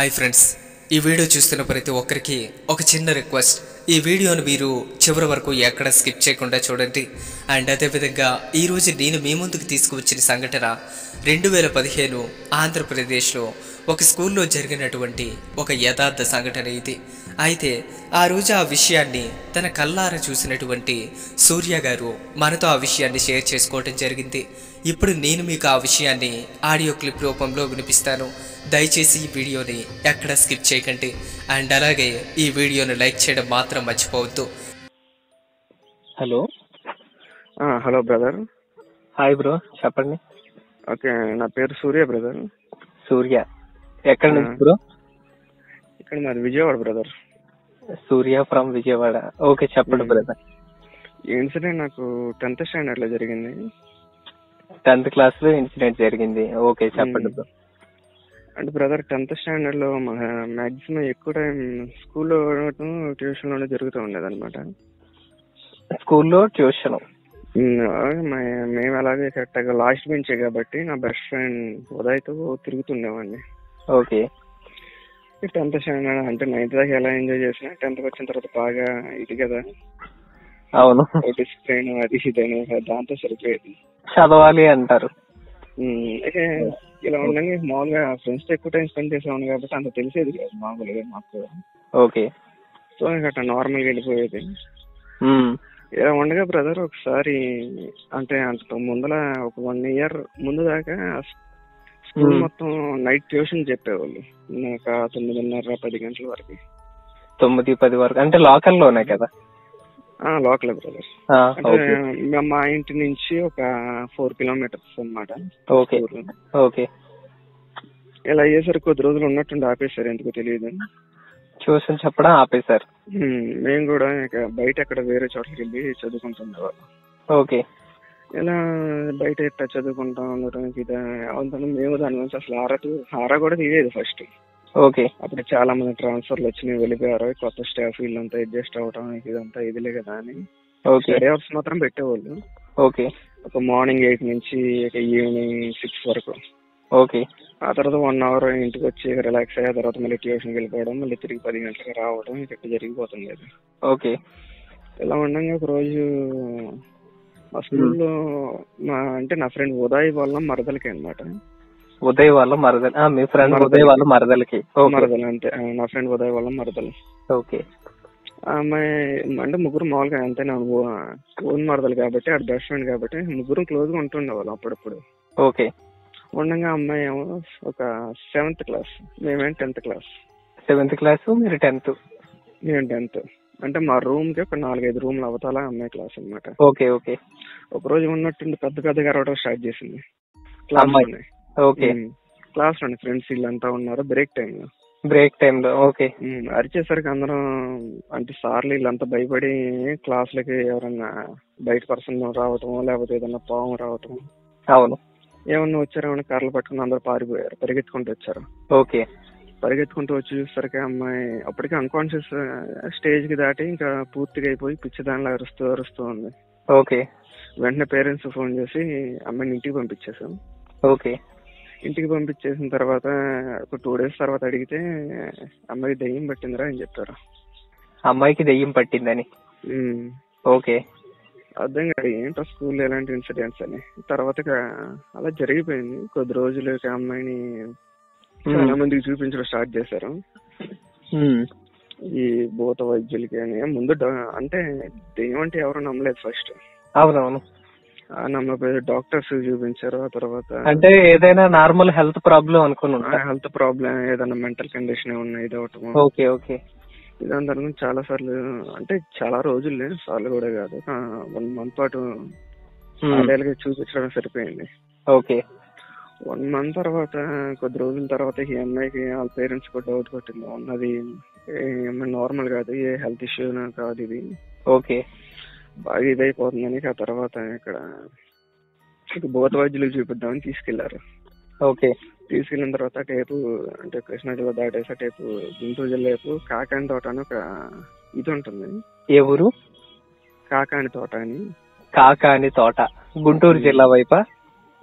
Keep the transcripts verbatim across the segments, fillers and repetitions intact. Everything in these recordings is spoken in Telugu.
హాయ్ ఫ్రెండ్స్, ఈ వీడియో చూస్తున్న ప్రతి ఒక్కరికి ఒక చిన్న రిక్వెస్ట్. ఈ వీడియోను మీరు చివరి వరకు ఎక్కడ స్కిప్ చేయకుండా చూడండి. అండ్ అదేవిధంగా ఈరోజు నేను మీ ముందుకు తీసుకువచ్చిన సంఘటన రెండు వేల పదిహేను ఆంధ్రప్రదేశ్లో ఒక స్కూల్లో జరిగినటువంటి ఒక యథార్థ సంఘటన ఇది. అయితే ఆ రోజు ఆ విషయాన్ని తన కళ్ళారా చూసినటువంటి సూర్య గారు మనతో ఆ విషయాన్ని షేర్ చేసుకోవడం జరిగింది. ఇప్పుడు నేను మీకు ఆ విషయాన్ని ఆడియో క్లిప్ రూపంలో వినిపిస్తాను. దయచేసి ఈ వీడియోని ఎక్కడ స్కిప్ చేయకండి. అండ్ అలాగే ఈ వీడియోని లైక్ చేయడం మాత్రం మర్చిపోవద్దు. Hello hello brother. Hi bro, చెప్పండి. ఓకే, నా పేరు సూర్య బ్రదర్. సూర్య ఎక్కడ నుంచి బ్రో? ఇక్కడ మాది Vijayawada brother. Surya from Vijayawada. Okay, చెప్పండి బ్రదర్. ఈ ఇన్సిడెంట్ నాకు టెన్త్ స్టాండర్డ్ లో జరిగింది. టెన్త్ క్లాస్ లో ఇన్సిడెంట్ జరిగింది. ఓకే, చెప్పండి బ్రో. అంటే బ్రదర్, టెన్త్ స్టాండర్డ్ లో మాక్సిమం ఎక్కువ టైం స్కూల్లో ట్యూషన్ లోనే జరుగుతూ ఉండేది అనమాట. స్కూల్లో ట్యూషన్ మేము అలాగే కరెక్ట్గా లాస్ట్ బెంచే కాబట్టి నా బెస్ట్ ఫ్రెండ్ ఉదయ్తో తిరుగుతుండేవాడిని. ఓకే. టెన్త్ స్టాండర్డ్ అంటే నైన్త్ దాకా ఎలా ఎంజాయ్ చేసినా టెన్త్ వచ్చిన తర్వాత బాగా ఇది కదా, అవును, డిసిప్లైన్ అది ఇదని దాంతో సరిపోయేది. చదవాలి అంటారు. అయితే ఇలా ఉండగా మామూలుగా ఫ్రెండ్స్ తో ఎక్కువ టైం స్పెండ్ చేసేవాడిని కాబట్టి అంత తెలిసేది కాదు మామూలుగా మాకు. ఓకే. సో అట్లా నార్మల్గా వెళ్ళిపోయేది. ఇలా ఉండగా బ్రదర్ ఒకసారి అంటే అంత ముందర ఒక వన్ ఇయర్ ముందు దాకా స్కూల్ మొత్తం నైట్ ట్యూషన్ చెప్పేవాళ్ళు. ఒక తొమ్మిదిన్నర పది గంటల వరకు. తొమ్మిది పది వరకు అంటే లోకల్లోనే కదా? Local brother. అంటే మా ఇంటి నుంచి ఒక ఫోర్ కిలోమీటర్స్ అన్నమాట. Okay okay. ఇలా అయ్యేసరికి కొద్ది రోజులు ఉన్నట్టుండి ఆపేశారు, ఎందుకో తెలియదు. ట్యూషన్ చెప్పడం ఆపేశారు. మేము కూడా బయట ఎక్కడ వేరే చోట్లకి వెళ్ళి చదువుకుంటుండేవాళ్ళం. ఓకే. ఇలా బయట ఎట్లా చదువుకుంటా ఉండటం ఇది అవుతాను. మేము దాని నుంచి అసలు ఆరా ఆరా కూడా తీయలేదు ఫస్ట్. ఓకే. అప్పుడు చాలా మంది ట్రాన్స్ఫర్లు వచ్చినాయి, వెళ్ళిపోయారు. కొత్త స్టాఫ్ వీళ్ళంతా అడ్జస్ట్ అవటం ఇదంతా ఇదిలే కదా అని స్టడీ అవర్స్ మాత్రం పెట్టేవాళ్ళు. ఓకే. ఒక మార్నింగ్ ఎయిట్ నుంచి ఈవినింగ్ సిక్స్ వరకు. ఓకే. ఆ తర్వాత వన్ అవర్ ఇంటికి వచ్చి రిలాక్స్ అయ్యే తర్వాత మళ్ళీ ట్యూషన్కి వెళ్ళిపోవడం, మళ్ళీ తిరిగి పది గంటలకు రావడం, ఇక్కడ జరిగిపోతుంది అది. ఓకే. ఇలా ఉండగా ఒక రోజు మా స్కూల్లో మా అంటే నా ఫ్రెండ్ ఉదయ్ వాళ్ళ మరదలకి అనమాట. ఉదయ్ వాళ్ళ మరదలు? మీ ఫ్రెండ్ ఉదయ్ వాళ్ళ మరదలకి? మరదలు అంతే, నా ఫ్రెండ్ ఉదయ్ వాళ్ళ మరదలు. ఓకే. అమ్మాయి అంటే ముగ్గురు మామూలుగా అంతే, ఓన్ మరదలు కాబట్టి ఆడ బెస్ట్ ఫ్రెండ్ కాబట్టి ముగ్గురు క్లోజ్ గా ఉంటుండేవాళ్ళం అప్పుడప్పుడు. ఓకే. ఉండగా అమ్మాయి ఏమో ఒక సెవెంత్ క్లాస్, మేమేం టెన్త్ క్లాస్. సెవెంత్ క్లాస్, మీరు టెన్త్? నేను టెన్త్. అంటే మా రూమ్ కి ఒక నాలుగైదు రూమ్లు అవతాల అమ్మాయి క్లాస్ అనమాట. Okay okay. ఒక రోజు ఉన్నట్టుండి పెద్ద పెద్దగా అరవడం స్టార్ట్ చేసింది క్లాస్. ఓకే. క్లాస్ లోని ఫ్రెండ్స్ వీళ్ళంతా ఉన్నారు. బ్రేక్ టైమ్ లో బ్రేక్ టైమ్ లో ఓకే. అరిచేసరికి అందరం అంటే సార్లు వీళ్ళంతా భయపడి క్లాస్ లకి ఎవరన్నా బయట పర్సన్ రావటం, లేకపోతే ఏదన్నా పాము రావటం, అవును, ఏమన్నా వచ్చారేమన్నా కర్రలు పట్టుకుని అందరు పారిపోయారు, పరిగెత్తుకుంటూ వచ్చారు. ఓకే. పరిగెత్తుకుంటూ వచ్చి చూసరికి అమ్మాయి అప్పటికే అన్కాన్షియస్ స్టేజ్ కి దాటి ఇంకా పూర్తిగా అయిపోయి పిచ్చి దానిలో అరుస్తూ అరుస్తూ ఉంది. ఓకే. వెంటనే పేరెంట్స్ ఫోన్ చేసి అమ్మాయిని ఇంటికి పంపించేసాం. ఓకే. ఇంటికి పంపించేసిన తర్వాత ఒక టూ డేస్ తర్వాత అడిగితే అమ్మాయికి దెయ్యం పట్టిందిరా అని చెప్పారు. అమ్మాయికి దెయ్యం పట్టిందని? ఓకే. అర్థం కాదు ఏంటో స్కూల్లో ఎలాంటి ఇన్సిడెంట్స్ అని. తర్వాత అలా జరిగిపోయింది. కొద్ది రోజులకి అమ్మాయిని చాలా మందికి చూపించడం స్టార్ట్ చేశారు, ఈ భూత వైద్యులకి అని. ముందు అంటే దెయ్యం అంటే ఎవరు నమ్మలేదు ఫస్ట్. అవునవును. నమ్మకపోతే డాక్టర్స్ చూపించారు. ఆ తర్వాత అంటే ఏదైనా నార్మల్ హెల్త్ ప్రాబ్లం అనుకుని హెల్త్ ప్రాబ్లం, ఏదైనా మెంటల్ కండిషన్ ఏమన్నా ఇది అవటం. Okay okay. ఇదంతా చాలా సార్లు అంటే చాలా రోజులు సార్లు కూడా కాదు, వన్ మంత్ పాటు చూపించడం సరిపోయింది. ఓకే. వన్ మంత్ తర్వాత కొద్ది రోజుల తర్వాత ఈ అమ్మాయికి వాళ్ళ పేరెంట్స్ కూడా డౌట్ కొట్టింది, ఉన్నది నార్మల్ కాదు, ఏ హెల్త్ ఇష్యూ కాదు ఇది. ఓకే. బాగా ఇదైపోతుందని ఆ తర్వాత ఇక్కడ భూత వైద్యులకు చూపిద్దామని తీసుకెళ్లారు. ఓకే. తీసుకెళ్లిన తర్వాత టేపు అంటే కృష్ణా జిల్లా దాటేసా టేపు గుంటూరు జిల్లా వైపు కాకాని తోట అని ఒక ఇది ఉంటుంది. ఏ ఊరు? కాకాని తోట అని. కాకాని తోట గుంటూరు జిల్లా వైపా?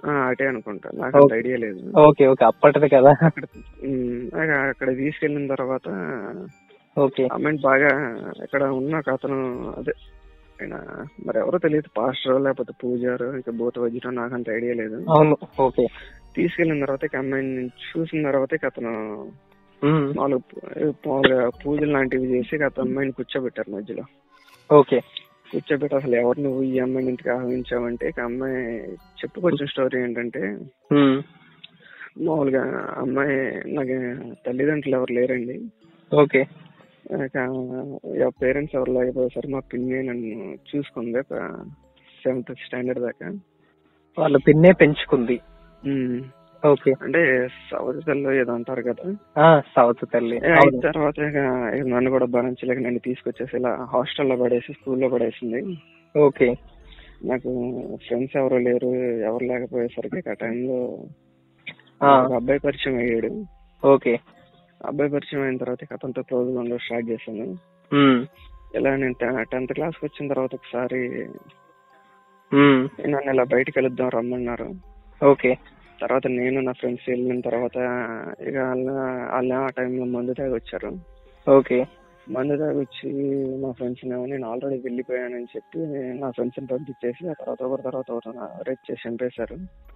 అటే అనుకుంటా, నాకు అంత ఐడియా లేదు. ఓకే ఓకే అప్పటిది కదా. అక్కడ ఉమ్, అక్కడ తీసుకెళ్ళిన తర్వాత ఓకే అమ్మాయిని బాగా ఇక్కడ ఉన్న ఒక అతను, అదే ఆయన మరి ఎవరో తెలియదు, పాస్టర్ లేకపోతే పూజారు, ఇంకా భూత వైద్యుడు, నాకు అంత ఐడియా లేదు. అవును ఓకే. తీసుకెళ్ళిన తర్వాత ఇక అమ్మాయిని చూసిన తర్వాత ఇక అతను నాలుగు మామూలుగా పూజలు లాంటివి చేసి ఇక అతను అమ్మాయిని కూర్చోబెట్టారు మధ్యలో. ఓకే. కూర్చోబెట్టి అసలు ఎవరు నువ్వు ఈ అమ్మాయిని ఇంటికి ఆహ్వానించావంటే ఇక అమ్మాయి చెప్పుకొచ్చిన స్టోరీ ఏంటంటే, మామూలుగా అమ్మాయి నాకు తల్లిదండ్రులు ఎవరు లేరండి. ఓకే. పేరెంట్స్ ఎవరు లేకపోయేసరి మా పిన్ని నన్ను చూసుకుంది ఒక సెవెంత్ స్టాండర్డ్ దాకా. వాళ్ళ పిన్నే పెంచుకుంది. ఓకే. అంటే సౌత్ తల్లి ఏదో అంటారు కదా, సౌత్ తల్లి. అయిన తర్వాత ఇక నన్ను కూడా భరించలేక నన్ను తీసుకొచ్చేసి ఇలా హాస్టల్లో పడేసి స్కూల్లో పడేసింది. ఓకే. నాకు ఫ్రెండ్స్ ఎవరు లేరు, ఎవరు లేకపోయేసరికి ఆ టైంలో అబ్బాయి పరిచయం అయ్యాడు. ఓకే. అబ్బాయి పరిచయం అయిన తర్వాత అతనితో క్లోజ్ గా ఉండడం స్టార్ట్ చేశాను. ఇలా నేను టెన్త్ క్లాస్ కి వచ్చిన తర్వాత ఒకసారి నన్ను ఇలా బయటకు వెళుద్దాం రమ్మన్నారు. ఓకే. తర్వాత నేను నా ఫ్రెండ్స్ వెళ్ళిన తర్వాత ఇక వాళ్ళ వాళ్ళ ఆ టైంలో మందు తాగి వచ్చారు. ఓకే. మందు తాగి వచ్చి మా ఫ్రెండ్స్ ఏమో నేను ఆల్రెడీ వెళ్ళిపోయానని చెప్పి నా ఫ్రెండ్స్ ని పంపించేసి ఆ తర్వాత ఒకరి తర్వాత ఒకరు రేప్ చేసి చంపేశారు.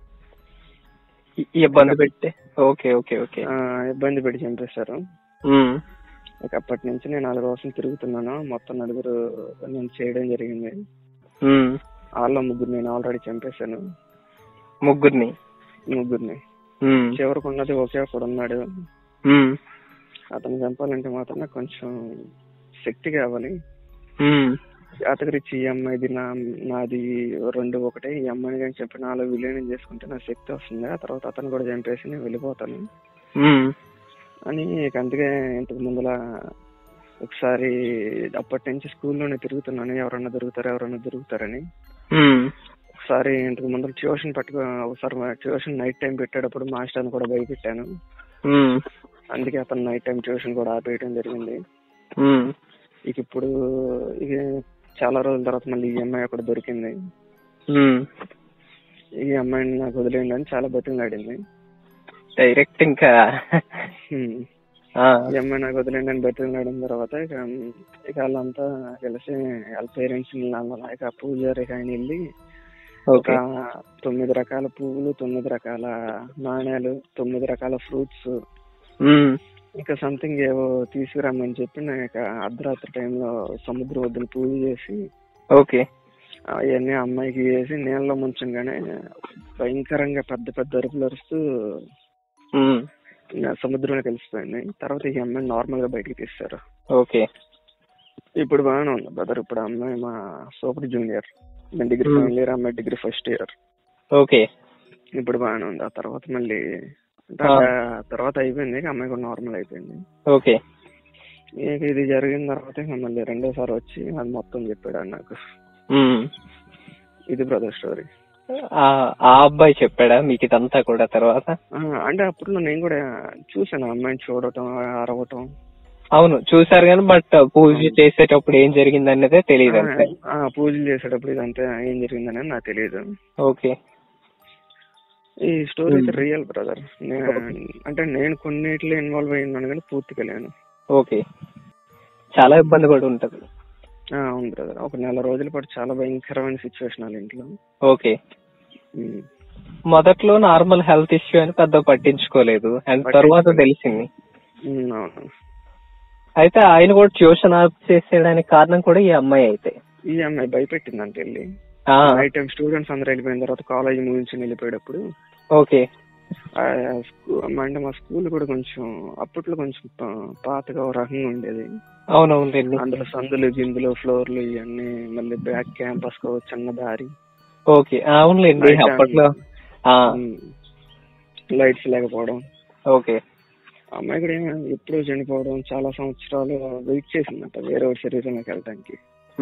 ఇబ్బంది పెట్టి ఓకే ఓకే ఓకే ఇబ్బంది పెట్టి చంపేశారు. ఇక అప్పటి నుంచి నేను నాలుగు రోజులు తిరుగుతున్నాను. మొత్తం నలుగురు నేను చేయడం జరిగింది. వాళ్ళ ముగ్గురు నేను ఆల్రెడీ చంపేశాను. ముగ్గురిని ముగ్గురిని చివరికి ఉన్నది ఒకే ఒకడు ఉన్నాడు. అతను చంపాలంటే మాత్రం నాకు కొంచెం శక్తి కావాలి. అతగరిచ్చి ఈ అమ్మాయిది నా నాది రెండు ఒకటే, ఈ అమ్మాయిని కానీ చెప్పి నాలో విలీనం చేసుకుంటే నా శక్తి వస్తుంది, ఆ తర్వాత అతను కూడా చంపేసి నేను వెళ్ళిపోతాను అని. అందుకే ఇంతకు ముందులా ఒకసారి అప్పటి నుంచి స్కూల్లోనే తిరుగుతున్నాను, ఎవరన్నా దొరుకుతారు ఎవరన్నా దొరుకుతారని. ఒకసారి ఇంతకు ముందు ట్యూషన్ పట్టుకు ఒకసారి ట్యూషన్ నైట్ టైం పెట్టేటప్పుడు మాస్టర్ని కూడా భయపెట్టాను. అందుకే అతను నైట్ టైం ట్యూషన్ కూడా ఆపేయడం జరిగింది. ఇక ఇప్పుడు ఇక చాలా రోజుల తర్వాత మళ్ళీ ఈ అమ్మాయి అక్కడ దొరికింది. ఈ అమ్మాయిని నాకు వదిలేయండి అని చాలా బతిమలాడింది. డైరెక్ట్ ఇంకా ఈ అమ్మాయి నాకు వదిలేండి అని బతిమలాడిన తర్వాత ఇక ఇక వాళ్ళంతా కలిసి వాళ్ళ పేరెంట్స్ ఇక పూజారి ఆయన వెళ్ళి ఒక తొమ్మిది రకాల పువ్వులు, తొమ్మిది రకాల నాణ్యాలు, తొమ్మిది రకాల ఫ్రూట్స్, ఇంకా సంథింగ్ ఏవో తీసుకురమ్మని చెప్పి నాకు అర్ధరాత్రి టైంలో సముద్రం ఒడ్డున పూజ చేసి ఓకే అవన్నీ అమ్మాయికి వేసి నీళ్ళలో ముంచగానే భయంకరంగా పెద్ద పెద్ద అరుపులు అరుస్తూ సముద్రంలో కలిసిపోయింది. తర్వాత ఈ అమ్మాయిని నార్మల్ గా బయటకి తీస్తారు. ఓకే. ఇప్పుడు బాగానే ఉంది బ్రదర్. ఇప్పుడు అమ్మాయి మా సూపర్ జూనియర్, నేను డిగ్రీ ఫైనల్ ఇయర్, అమ్మాయి డిగ్రీ ఫస్ట్ ఇయర్. ఓకే. ఇప్పుడు బాగానే ఉంది. ఆ తర్వాత మళ్ళీ తర్వాత అయిపోయింది, అమ్మాయి కూడా నార్మల్ అయిపోయింది. ఓకే. ఇది జరిగిన తర్వాత మళ్ళీ రెండోసారి వచ్చి అది మొత్తం చెప్పాడు నాకు. ఇది బ్రదర్ స్టోరీ. ఆ అబ్బాయి చెప్పాడా మీకు ఇదంతా కూడా తర్వాత? అంటే అప్పుడు నేను కూడా చూసాను అమ్మాయిని చూడటం, అరవటం. అవును చూసారు కానీ బట్ పూజ చేసేటప్పుడు ఏం జరిగింది అనేది తెలియదు. పూజలు చేసేటప్పుడు ఇదంతా ఏం జరిగింది అనేది నాకు తెలియదు. ఓకే. ఈ స్టోరీ అయితే రియల్ బ్రదర్. అంటే నేను కొన్నిట్లో ఇన్వాల్వ్ అయి ఉన్నాను కానీ పూర్తిగా లేను. ఓకే. చాలా ఇబ్బంది పడి ఉంటది. అవును బ్రదర్. ఒక నెల రోజుల పాటు చాలా భయంకరమైన సిచ్యువేషన్ వాళ్ళ ఇంట్లో. ఓకే. మొదట్లో నార్మల్ హెల్త్ ఇష్యూ అని పెద్ద పట్టించుకోలేదు, అండ్ తర్వాత తెలిసింది. అవును. అయితే ఆయన కూడా ట్యూషన్ ఆఫ్ చేసేయడానికి కారణం కూడా ఈ అమ్మాయి. అయితే ఈ అమ్మాయి భయపెట్టింది అంటే వెళ్ళి నైట్ టైం స్టూడెంట్స్ అందరూ వెళ్ళిపోయిన తర్వాత కాలేజ్ ముగించి వెళ్ళిపోయేటప్పుడు. ఓకే. అంటే మా స్కూల్ కూడా కొంచెం అప్పట్లో కొంచెం పాతగా ఒక రకంగా ఉండేది. అవునవును. అందులో సందులు, గిందులు, ఫ్లోర్లు ఇవన్నీ, మళ్ళీ బ్యాక్ క్యాంపస్ కు చిన్న దారి. ఓకే. అవునులేండి అప్పట్లో లైట్స్ లేకపోవడం. ఓకే. అమ్మాయి కూడా ఎప్పుడో చనిపోవడం, చాలా సంవత్సరాలు వెయిట్ చేసిందంట వేరే శరీరంలోకి వెళ్ళడానికి.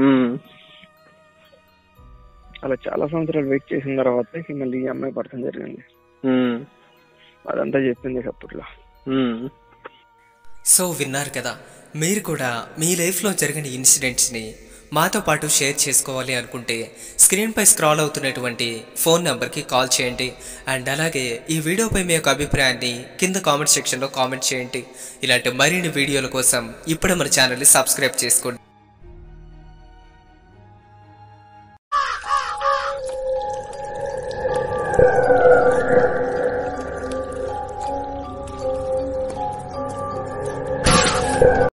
అలా చాలా సంవత్సరాలు వెయిట్ చేసిన తర్వాత మళ్ళీ ఈ అమ్మాయి పడటం జరిగింది. అదంతా చెప్పింది అప్పట్లో. సో విన్నారు కదా, మీరు కూడా మీ లైఫ్లో జరిగిన ఇన్సిడెంట్స్ని మాతో పాటు షేర్ చేసుకోవాలి అనుకుంటే స్క్రీన్పై స్క్రాల్ అవుతున్నటువంటి ఫోన్ నెంబర్కి కాల్ చేయండి. అండ్ అలాగే ఈ వీడియోపై మీ యొక్క అభిప్రాయాన్ని కింద కామెంట్ సెక్షన్లో కామెంట్ చేయండి. ఇలాంటి మరిన్ని వీడియోల కోసం ఇప్పుడే మన ఛానల్ని సబ్స్క్రైబ్ చేసుకోండి.